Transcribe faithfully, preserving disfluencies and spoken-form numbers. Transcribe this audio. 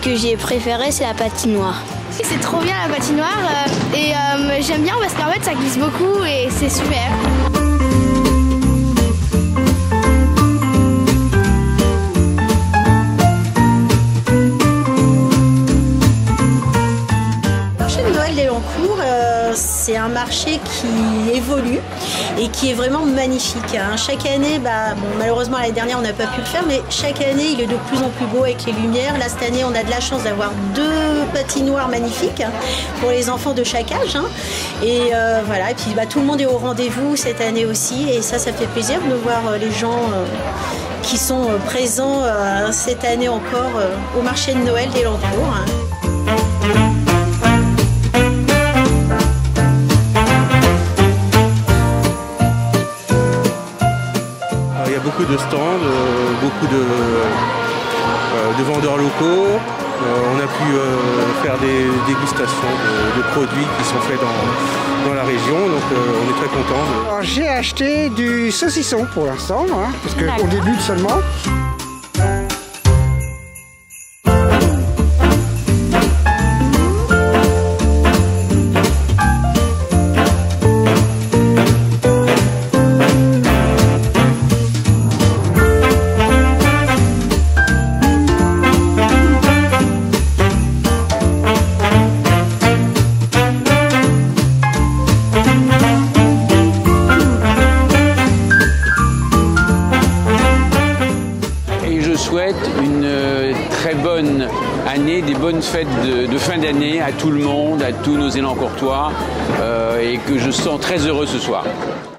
que j'ai préféré, c'est la patinoire. C'est trop bien la patinoire euh, et euh, j'aime bien parce qu'en fait ça glisse beaucoup et c'est super. Noël-d'Elancourt, euh, c'est un marché qui évolue et qui est vraiment magnifique. Hein. Chaque année, bah, bon, malheureusement l'année dernière on n'a pas pu le faire, mais chaque année il est de plus en plus beau avec les lumières. Là cette année on a de la chance d'avoir deux patinoires magnifiques hein, pour les enfants de chaque âge. Hein. Et euh, voilà, et puis bah, tout le monde est au rendez-vous cette année aussi, et ça, ça fait plaisir de voir euh, les gens euh, qui sont euh, présents euh, cette année encore euh, au marché de Noël d'Elancourt. Hein. Il y a beaucoup de stands, euh, beaucoup de, euh, de vendeurs locaux. Euh, on a pu euh, faire des dégustations de, de produits qui sont faits dans, dans la région, donc euh, on est très contents. De... J'ai acheté du saucisson pour l'instant, hein, parce qu'on débute seulement. Je souhaite une très bonne année, des bonnes fêtes de, de fin d'année à tout le monde, à tous nos Élancourtois, euh, et que je sens très heureux ce soir.